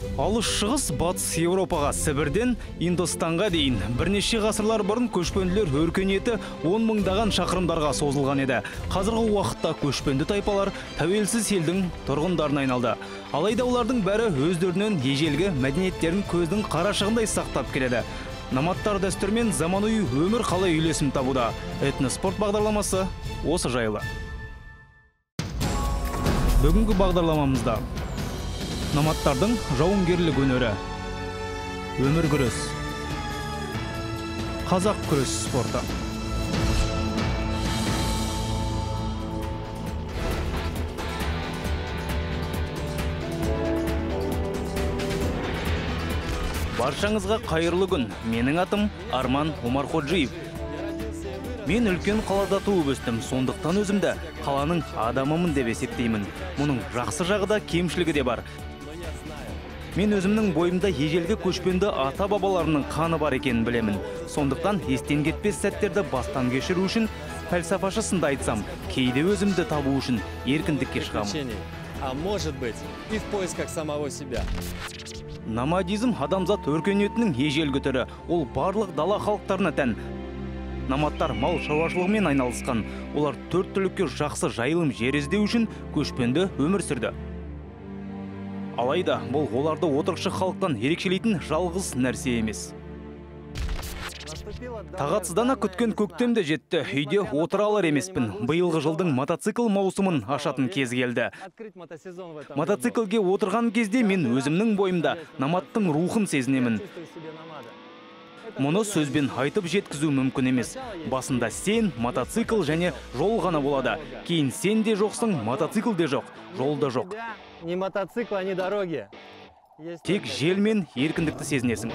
Алыс шығыс батыс Еуропаға, Сібірден Индостанға дейін бірнеше ғасырлар бұрын көшпенділер өркениеті 10 мыңдаған шақырымдарға созылған еді. Қазіргі уақытта көшпенді тайпалар тәуелсіз елдің тұрғындарына айналды. Алайда олардың бәрі өздерінен ежелгі мәдениеттерін көздің қарашығындай сақтап келеді. Номадтар дәстүрмен заманауи өмір қалай үйлесім табуда? Этноспорт бағдарламасы осы жайлы. Бүгінгі бағдарламамызда номадтардың жауынгерлік өнері, өмір күрес, қазақ күрес спорты. Баршаңызға қайырлы күн. Менің атым Арман Омарходжиев. Мен үлкен қалада туып өстім, сондықтан өзімді қаланың адамымын деп есептеймін. Мұның жақсы жағы да, кемшілігі де бар. Мен өзімнің бойымда ежелгі көшпенді ата-бабаларының қаны бар екенін білемін. Сондықтан естен кетпес сәттерді бастан кешіру үшін, пәлсапашы сында айтсам, кейде өзімді табу үшін еркіндікке шығамын. А может быть, и в поисках самого себя. Номадизм адамзат өркениетінің ежелгі түрі. Ол барлық дала халықтарына тән. Номадтар мал шаруашылығымен айналысқан. Олар төрт түлікке жақсы жайылым жер іздеу үшін көшпенді өмір сүрді. Алайда бұл оларды отырықшы халықтан ерекшелейтін жалғыз нәрсе емес. Тағатсыздана күткен көктем де жетті. Үйде отыра алар емеспін. Биылғы жылдың мотоцикл маусымын ашатын кез келді. Мотоциклге отырған кезде мен өзімнің бойымда номадтың рухын сезінемін. Мұны сөзбен айтып жеткізу мүмкін емес. Басында сен, мотоцикл және жол ғана болады. Кейін сен де жоқсың, мотоцикл де жоқ, жол да жоқ. Ни мотоцикла, ни дороги. Тек жел мен еркіндікті сезінесің.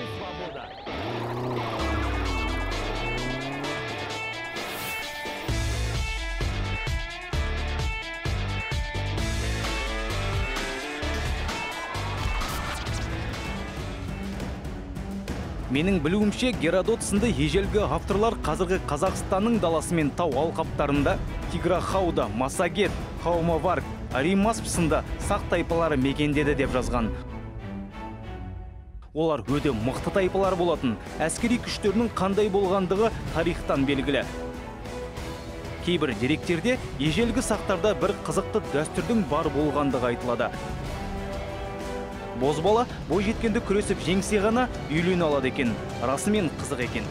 Менің білуімше, Геродот сынды ежелгі авторлар қазіргі Қазақстанның даласы мен тау алқаптарында Тиграхауда, Масагет, Хаумаварк, Аримасп сынды сақ тайпалары мекендеді деп жазған. Олар өте мықты тайпалар болатын. Әскери күштерінің қандай болғандығы тарихтан белгілі. Кейбір деректерде ежелгі сақтарда бір қызықты дәстүрдің бар болғандығы айтылады. Бозбала бойжеткенді күресіп жеңсе ғана үйлене алады екен. Расымен қызық екен.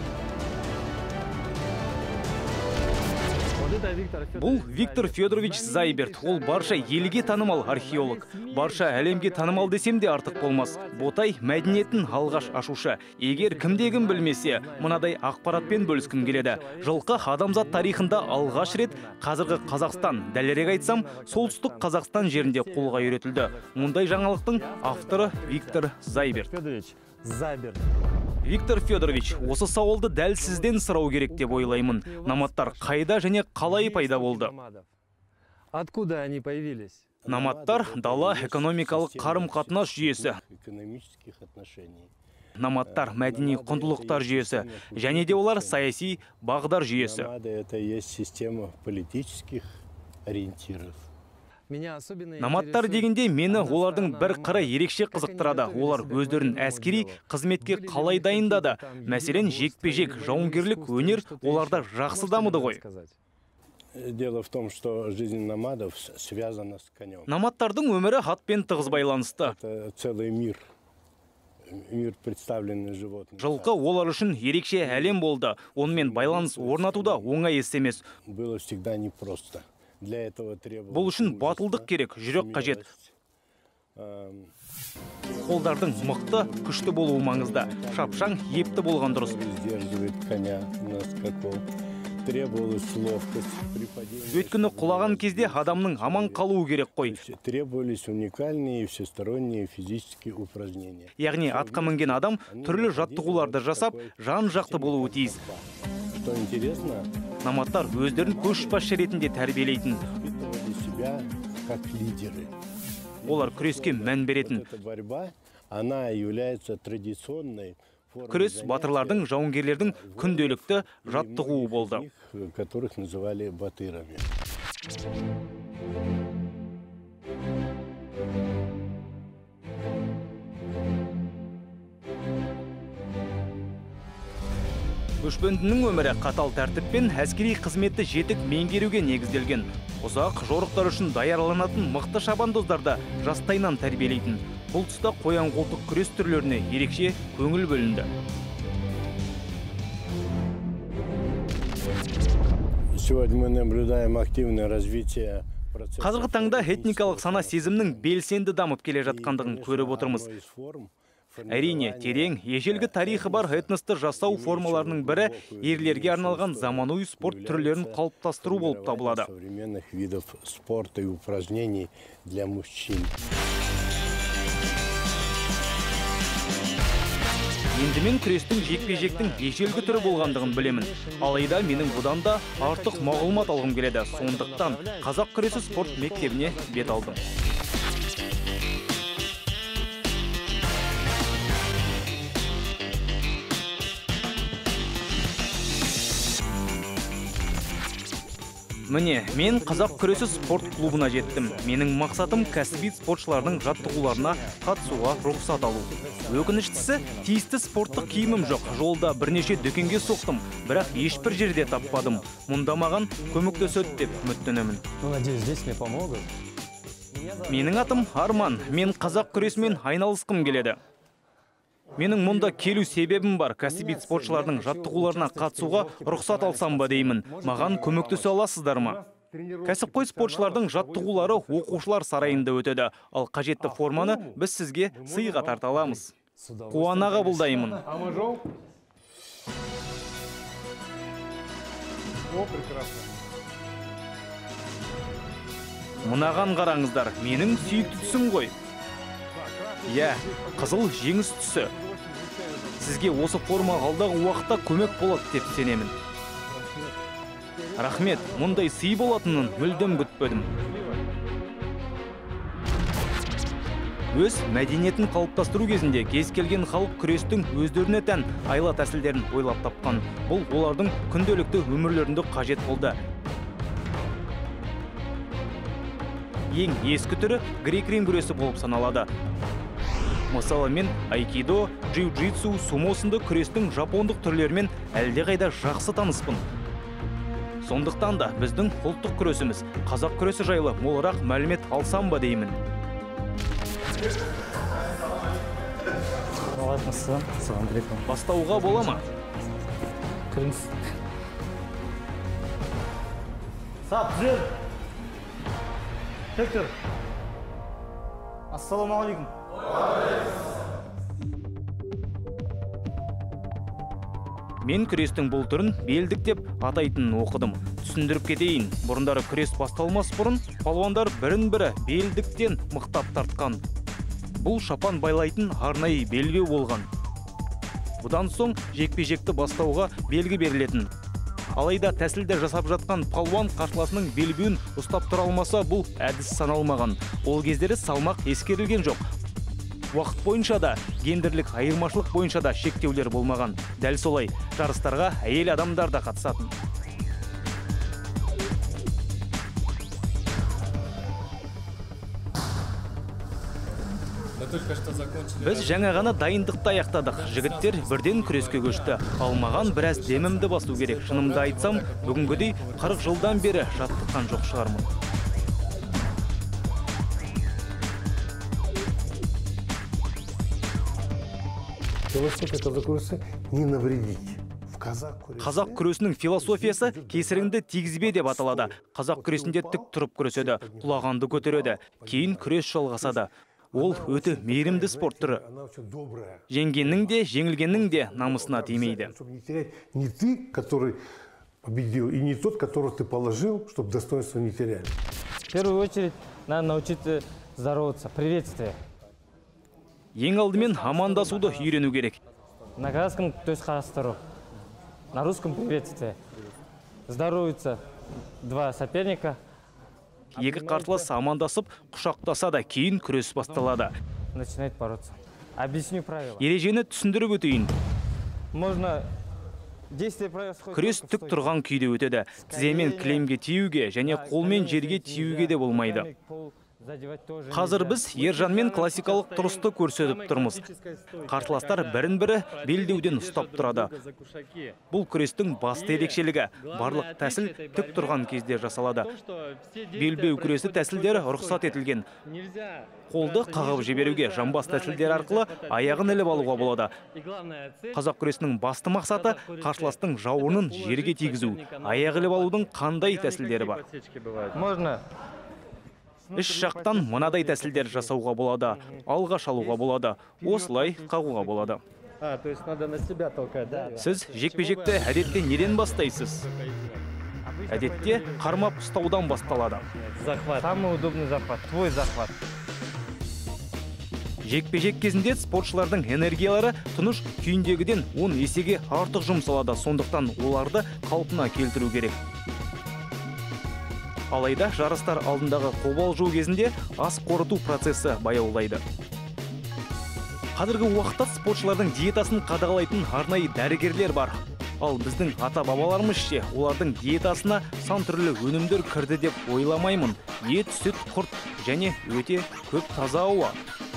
Бұл Виктор Федорович Зайберт. Ол барша елге танымал археолог. Барша әлемге танымал десем де артық болмас. Ботай мәдениетін алғаш ашушы. Егер кімде-кім білмесе, мынадай ақпаратпен бөліскім келеді. Жылқы адамзат тарихында алғаш рет қазіргі Қазақстан, дәлірек айтсам, солтүстік Қазақстан жерінде қолға үйретілді. Мұндай жаңалықтың авторы Виктор Зайберт. Виктор Федорович, осы сауалды дәл сізден сұрау керек деп ойлаймын. Номадтар қайда және қалай пайда болды? Откуда они появились? Номадтар дала экономикалық қарым-қатынас жүйесі. Номадтар мәдени құндылықтар жүйесі. Және де олар саяси бағдар жүйесі. Это есть система политических ориентиров. Номадтар дегенде мені олардың бір қыры ерекше қызықтырады. Олар өздерін әскери қызметке қалай дайындады. Мәселен, жекпе-жек, жауынгерлік өнер оларда жақсы дамыды ғой. Дело в том, что жизнь номадов связана с конем. Номадтардың өмірі атпен тығыз байланысты. Это целый мир. Мир представленный животными. Жылқы олар үшін ерекше әлем болды. Онымен байланыс орнатуда оңай іс емес. Было всегда непросто. Бұл үшін батылдық керек, жүрек қажет. Қолдардың мықты, күшті болуы маңызды. Шапшаң, епті болған дұрыс. Өйткені құлаған кезде адамның аман қалуы керек қой. Требовались уникальные и всесторонние физические упражнения. Яғни атқа мінген адам түрлі жаттығуларды жасап, жан-жақты болуы тиіс. Что интересно, номадтар өздерін көшбасшы ретінде тәрбиелейтін. Олар күреске мән беретін. Күрес батырлардың, жауынгерлердің күнделікті жаттығуы болды. Которых называли батырами. Көшпендінің өмірі қатал тәртіппен әскери қызметті жетік меңгеруге негізделген. Ұзақ жорықтар үшін даярланатын мықты шабандоздарды жастайынан тәрбиелейтін. Бұл тұста қоян қолтық күрес түрлеріне ерекше көңіл бөлінді. Сегодня мы наблюдаем активное развитие процесса. Қазіргі таңда этникалық сана сезімнің белсенді дамып келе жатқандығын көріп отырмыз. Әрине, терең, ежелгі тарихы бар этносты жасау формаларының бірі ерлерге арналған заманауи спорт түрлерін қалыптастыру болып табылады. Современных видов спорта и упражнений для мужчин. Енді мен күрестің жекпе-жектің ежелгі түрі болғандығын білемін. Алайда менің бұдан да артық мағлұмат алғым келеді. Сондықтан қазақ күресі спорт мектебіне бет алдым. Міне, мен қазақ күресі спорт клубына жеттім. Менің мақсатым кәсіби спортшылардың жаттығуларына қатысуға рұқсат алу. Өкініштісі, тиісті спорттық киімім жоқ. Жолда бірнеше дүкенге соқтым, бірақ ешбір жерде таппадым. Мұнда маған көмектеседі деп үміттенемін. Надеюсь, здесь мне помогут. Менің атым Арман. Мен қазақ күресімен айналысқым келеді. Менің мұнда келу себебім бар. Кәсіби спортшылардың жаттығуларына қатысуға рұқсат алсам ба деймін. Маған көмектесе аласыздар ма? Кәсіпқой спортшылардың жаттығулары оқушылар сарайында өтеді. Ал қажетті форманы біз сізге сыйға тарта аламыз. Қуана қабылдаймын. Мынаған қараңыздар, менің сүйікті түсім ғой. Иә, қызыл жеңіс түсі. Сізге осы форма алдағы уақытта көмек болады деп сенемін. Рахмет, мұндай сый болатынын мүлдем күтпедім. Өз мәдениетін қалыптастыру кезінде кез келген халық күрестің өздеріне тән айла тәсілдерін ойлап тапқан. Бұл олардың күнделікті өмірлерінде қажет болды. Ең ескі түрі грек-рим күресі болып саналады. Мысалы, мен айкидо, джиу-джитсу, сумо сынды күрестің жапондық түрлерімен әлдеқайда жақсы таныспын. Сондықтан да біздің ұлттық күресіміз қазақ күресі жайлы молырақ мәлімет алсам ба деймін. Бастауға бола ма? Кіріңіз. Сап, жүр! Тек тұр! Ассаламағалейкум. Мен күрестің бұл түрін белдік деп атайтынын оқыдым. Түсіндіріп кетейін. Бұрындары күрес басталмас бұрын палуандар бірін-бірі белдіктен мықтап тартқан. Бұл шапан байлайтын арнайы белбеу болған. Бұдан соң жекпе-жекті бастауға белгі берілетін. Алайда тәсілді жасап жатқан палуан қарсыласының белбеуін ұстап тұра алмаса, бұл әдіс саналмаған. Ол кездері салмақ ескерілген жоқ. Уақыт бойынша да, гендерлік айырмашылық бойынша да шектеулер болмаған. Дәл солай, жарыстарға әйел адамдар да қатысатын. Біз жаңа ғана дайындықты аяқтадық. Жігіттер бірден күреске көшті. Алмаған біраз демімді басу керек. Шынымды айтсам, бүгінгідей 40 жылдан бері жаттыққан жоқ шығармын. Философия қазақ күресі не навредить. Қазақ күресінің философиясы кесіріңді тигізбе деп аталады. Қазақ күресінде тік тұрып күреседі, құлағанды көтереді, кейін күрес жалғасады. Ол өте мейірімді спорт түрі. Жеңгеннің де, жеңілгеннің де намысына тимейді. Не ты, который победил, и не тот, которого ты положил, чтобы достоинство не теряли. В первую очередь, надо научиться здороваться, приветствие. Ең алдымен амандасуды үйрену керек. На казахском төс қарастыру, на русском приветствие. Здороваются два соперника. Екі қарсылас амандасып, құшақтаса да кейін күрес басталады. Начинает бороться. Объясню правила. Ережені түсіндіріп өтейін. Можно действие происходит. Күрес тік тұрған күйде өтеді. Тіземен кілемге тиюге және қолмен жерге тиюге де болмайды. Қазір біз ержанмен классикалық тұрысты көрсетіп тұрмыз. Қарсыластар бірін-бірі белдеуден ұстап тұрады. Бұл күрестің басты ерекшелігі. Барлық тәсіл тік тұрған кезде жасалады. Белбеу күресі тәсілдері рұқсат етілген. Қолды қағып жіберуге жамбас тәсілдері арқылы аяғын іліп алуға болады. Қазақ күресінің басты мақсаты қарсыластың жауырынын жерге тигізу. Аяқ іліп алудың қандай тәсілдері бар? Можно. Үш жақтан мынадай тәсілдер жасауға болады. Алға шалуға болады. Осылай қағуға болады. То есть надо на себя толкать, да? Сіз жекпе-жекті әдетте неден бастайсыз? Әдетте қармап ұстаудан басталады. Захват. Самый удобный захват. Твой захват. Жекпе-жек кезінде спортшылардың энергиялары тыныш күйіндегіден 10 есеге артық жұмсалады. Сондықтан оларды қалпына келтіру керек. Алайда жарыстар алдындағы қобалжу кезінде ас қорыту процесі баяулайды. Қазіргі уақытта спортшылардың диетасын қадағалайтын арнайы дәрігерлер бар. Ал біздің ата-бабаларымыз ше, олардың диетасына сан түрлі өнімдер кірді деп ойламаймын. Ет, сүт, құрт және өте көп таза ауа.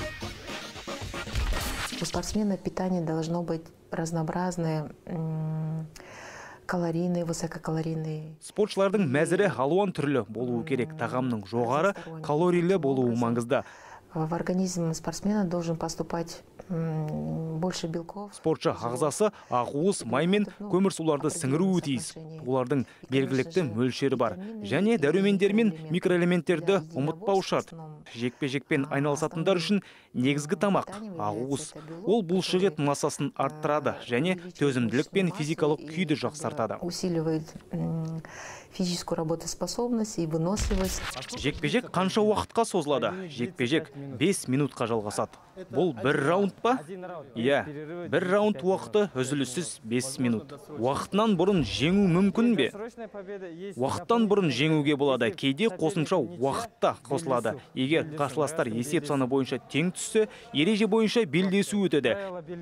У спортсмена питание должно быть разнообразное, калорийный, высококалорийный. Спортшылардың мәзірі алуан түрлі болуы керек. Тағамның жоғары калорийлі болуы маңызды. В организм спортсмена должен поступать больше белков. Спортшы ағзасы ақуыз, май мен көмірсуларды сіңіруі тиіс. Олардың белгілікті мөлшері бар. Және дәрумендер мен микроэлементтерді ұмытпау шарт. Жекпе-жекпен айналысатындар үшін негізгі тамақ ақуыз. Ол бұлшық ет массасын арттырады және төзімділік пен физикалық күйді жақсартады. Усиливает физическую работоспособность и выносливость. Жекпе-жек қанша уақытқа созылады? Жекпе-жек 5 минутқа жалғасады. Бұл бір раунд па? Иә, бір раунд уақыты үзіліссіз 5 минут. Уақытынан бұрын жеңу мүмкін бе? Уақыттан бұрын жеңуге болады. Кейде қосымша уақытта қосылады. Егер қарсыластар есеп саны бойынша тең түссе, ереже бойынша белдесу өтеді.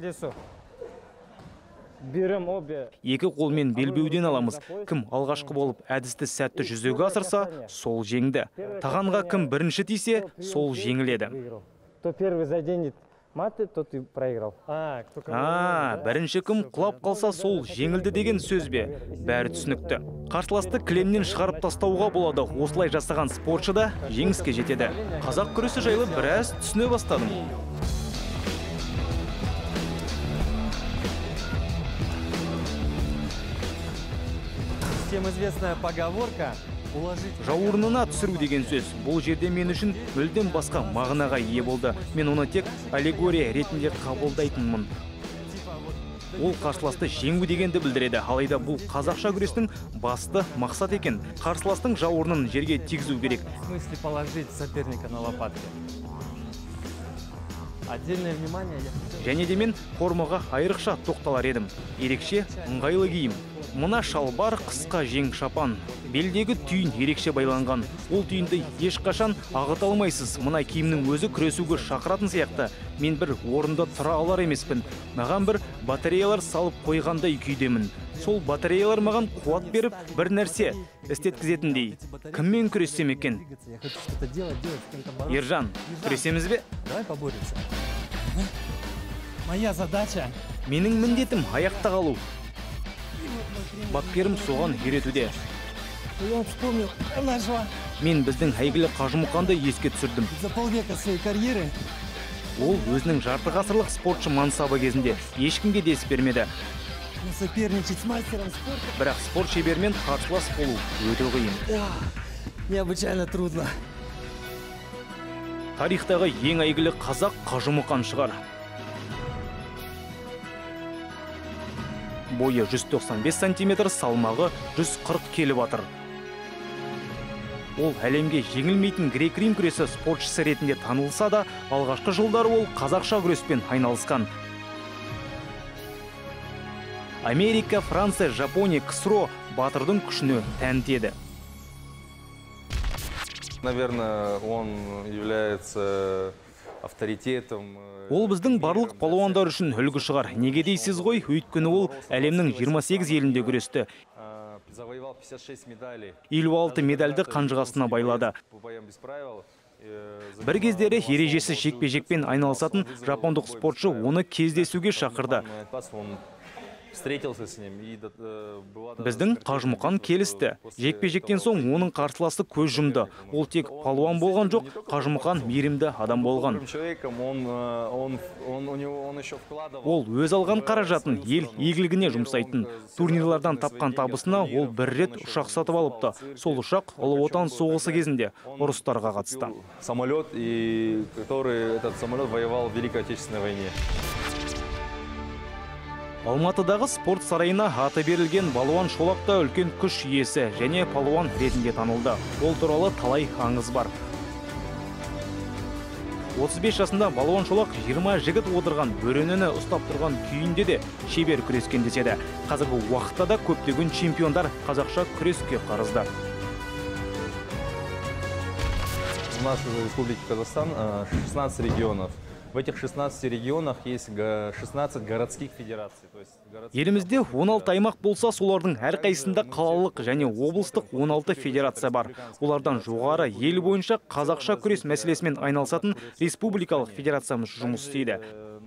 Екі қолмен белбеуден аламыз. Кім алғашқы болып әдісті сәтті жүзеге асырса, сол жеңді. Тағанға кім бірінші тисе, сол жеңіледі. Кто первый заденет маты, тот и проиграл. Бірінші кім құлап қалса, сол жеңілді деген сөз бе? Бәрі түсінікті. Қарсыласты кілемнен шығарып тастауға болады. Осылай жасаған спортшы да жеңіске жетеді. Қазақ күресі жайлы біраз түсіне бастадым. Всем известная поговорка Жауырынына түсіру деген сөз. Бұл жерде мен үшін мүлдем басқа мағынаға ие болды. Мен оны тек аллегория ретінде қабылдайтынмын. Ол қарсыласты жеңу дегенді білдіреді. Алайда бұл қазақша күрестің басты мақсат екен. Қарсыластың жауырынын жерге тигізу керек. В смысле положить соперника на лопатки. Отдельное внимание Және де мен формаға айрықша тоқталар едім. Ерекше ыңғайлы киім. Мына шалбар қысқа жең шапан. Белдегі түйін ерекше байланған. Ол түйінді ешқашан ағыта алмайсыз. Мына киімнің өзі күресуге шақыратын сияқты. Мен бір орында тұра алар емеспін. Маған бір батареялар салып қойғандай күйдемін. Сол батареялар маған қуат беріп, бір нәрсе істеткізетіндей. Кіммен күрессем екен? Ержан, күресеміз бе? Давай поборемся. Моя задача. Менің міндетім аяқта қалу. Бапкерім соған үйретуде. Я вспомнил нашего. Мен біздің әйгілі Қажымұқанды еске түсірдім. За полвека своей карьеры. Ол өзінің жарты ғасырлық спортшы мансабы кезінде ешкімге дес бермеді. Соперничать с мастером спорта. Бірақ спорт шебермен қарсылас болу өте қиын. Необычайно трудно. Тарихтағы ең әйгілі қазақ Қажымұқан шығар. Бойы 195 сантиметр, салмағы 140 келі батыр. Ол әлемге жеңілмейтін грек-рим күресі спортшысы ретінде танылса да, алғашқы жылдары ол қазақша күреспен айналысқан. Америка, Франция, Жапония, КСРО батырдың күшіне тәнті еді. Наверное, он является авторитетом. Ол біздің барлық палуандар үшін үлгі шығар. Неге дейсіз ғой? Өйткені ол әлемнің 28 елінде күресті. Завоевал 56 медалей. 56 медальді қанжығасына байлады. По боям без правил. Бір кездері ережесіз жекпе-жекпен айналысатын жапондық спортшы оны кездесуге шақырды. Біздің Қажымұқан келісті. Жекпе-жектен соң оның қарсыласы көз жұмды. Ол тек палуан болған жоқ, Қажымұқан мейірімді адам болған. Ол өз алған қаражатын ел игілігіне жұмсайтын. Турнирлардан тапқан табысына ол бір рет ұшақ сатып алыпты. Сол ұшақ Ұлы Отан соғысы кезінде ұрыстарға қатысты. Самолет, этот самолет воевал в Великой Отечественной войне. Алматыдағы спорт сарайына аты берілген Балуан Шолақта үлкен күш иесі және палуан ретінде танылды. Ол туралы талай аңыз бар. 35 жасында Балуан Шолақ 20 жігіт отырған бөренені ұстап тұрған күйінде де шебер күрескен деседі. Қазіргі уақытта да көптеген чемпиондар қазақша күреске қарызды. У нас в Республике Казахстан 16 регионов. В этих 16 регионах есть 16 городских федераций. Елімізде 16 аймақ болса, солардың әрқайсында қалалық және облыстық 16 федерация бар. Олардан жоғары ел бойынша қазақша күрес мәселесімен айналысатын республикалық федерациямыз жұмыс істейді.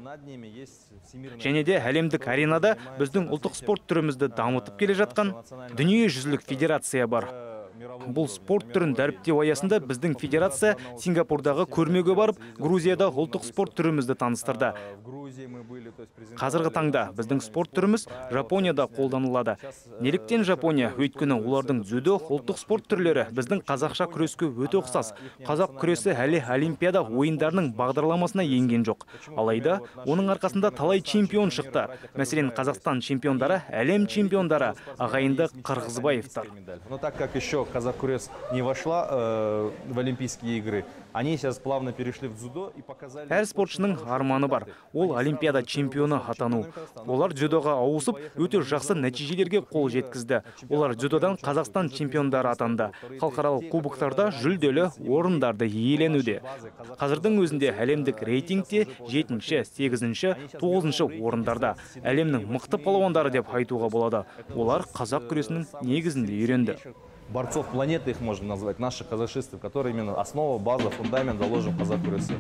Және де әлемдік аренада біздің ұлттық спорт түрімізді дамытып келе жатқан дүниежүзілік федерация бар. Бұл спорт түрін дәріптеу аясында біздің федерация Сингапурдағы көрмеге барып, Грузияда ұлттық спорт түрімізді таныстырды. Қазіргі таңда біздің спорт түріміз Жапонияда қолданылады. Неліктен Жапония? Өйткені олардың дзюдо ұлттық спорт түрлері біздің қазақша күреске өте ұқсас. Қазақ күресі әлі Олимпиада ойындарының бағдарламасына енген жоқ. Алайда, оның арқасында талай чемпион шықты. Мәселен, Қазақстан чемпиондары, әлем чемпиондары, ағайынды Қырғызбаевтар. Но так как еще казак-күрес не вошла в Олимпийские игры, они сейчас плавно перешли в дзюдо и показали... Әр спортшының арманы бар. Ол Олимпиада чемпионы атану. Олар дзюдоға ауысып, өте жақсы нәтижелерге қол жеткізді. Олар дзюдодан Қазақстан чемпиондары атанды. Халықаралық кубоктарда жүлделі орындарды иеленуде. Қазірдің өзінде әлемдік рейтингте 7-ші, 8-ші, 9-ші орындарда. Әлемнің мықты палуандары деп айтуға болады. Олар қазақ күресінің негізінде үйренді. Борцов планеты их можно назвать, наших казахистов, которые именно основа, база, фундамент заложен в казак-күресе.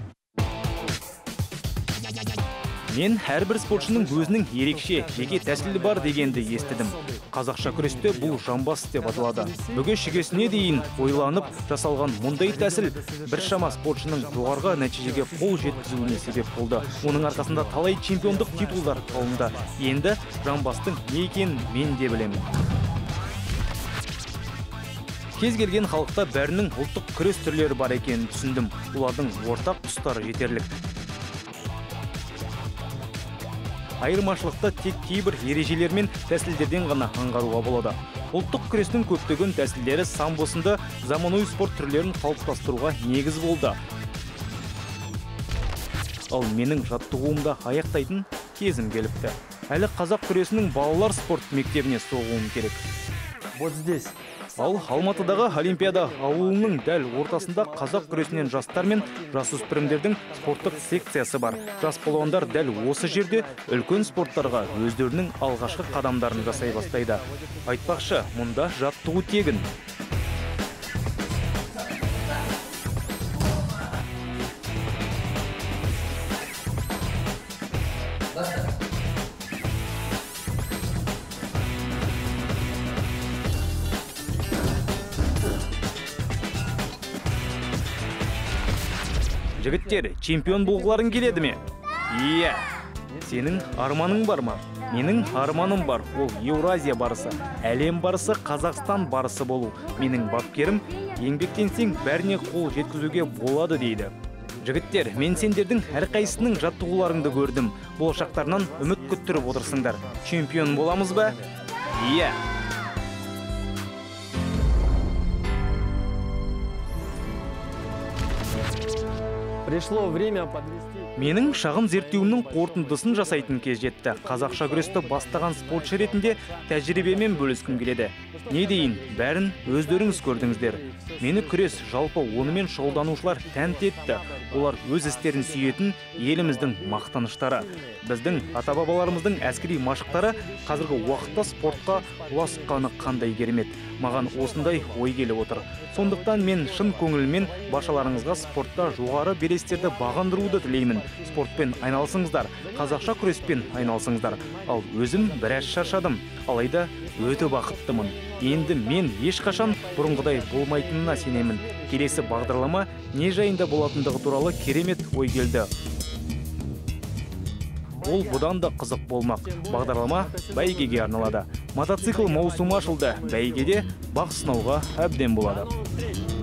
Мен әрбір спортшының өзінің ерекше, жеке тәсілі бар дегенді естідім. Қазақша күресте бұл жамбас деп аталады. Бүге шігесіне дейін ойланып жасалған мұндай тәсіл біршама спортшының жоғарғы нәтижеге қол жеткізуіне себеп болды. Оның арқасында талай чемпиондық титулдар алынды. Енді жамбастың не екенін мен де білемін. Кез келген халықта бәрінің ұлттық күрес түрлері бар екенін түсіндім. Олардың ортақ тұстары жетерлік. Айырмашылықты тек кейбір ережелер мен тәсілдерден ғана аңғаруға болады. Ұлттық күрестің көптеген тәсілдері самбосында заманауи спорт түрлерін қалыптастыруға негіз болды. Ал менің жаттығуымда аяқтайтын кезім келіпті. Әлі қазақ күресінің балалар спорт мектебіне соғуым керек. Вот здесь. Ал Алматыдағы Олимпиада ауылының дәл ортасында қазақ күресінен жастар мен жасөспірімдердің спорттық секциясы бар. Жас палуандар дәл осы жерде үлкен спорттарға өздерінің алғашқы қадамдарын жасай бастайды. Айтпақшы, мұнда жаттығу тегін. Жігіттер, чемпион болғыларың келеді ме? Иә. Сенің арманың бар ма? Менің арманым бар. Ол Еуразия барысы, әлем барысы, Қазақстан барысы болу. Менің бапкерім еңбектенсең бәріне қол жеткізуге болады дейді. Жігіттер, мен сендердің әрқайсының жаттығуларыңды көрдім. Болашақтарынан үміт күттіріп отырсыңдар. Чемпион боламыз ба? Иә. Пришло время подвести Менің шағын зерттеуімнің қорытындысын жасайтын кез жетті. Қазақша күресті бастаған спортшы ретінде тәжірибемен бөліскім келеді. Не дейін, бәрін өздеріңіз көрдіңіздер. Мені күрес, жалпы онымен шұғылданушылар тәнті етті. Олар өз істерін сүйетін еліміздің мақтаныштары. Біздің ата-бабаларымыздың әскери машықтары қазіргі уақытта спортқа ұласқаны қандай керемет. Маған осындай ой келіп отыр. Сондықтан мен шын көңілмен баршаларыңызға спортта жоғары белестерді бағындыруды тілеймін. Спортпен айналысыңыздар, қазақша күреспен айналысыңыздар. Ал өзім біраз шаршадым, алайда өте бақыттымын. Енді мен ешқашан бұрынғыдай болмайтынына сенемін. Келесі бағдарлама не жайында болатындығы туралы керемет ой келді. Ол бұдан да қызық болмақ. Бағдарлама бәйгеге арналады. Мотоцикл маусымы ашылды. Бәйгеде бақ сынауға әбден болады.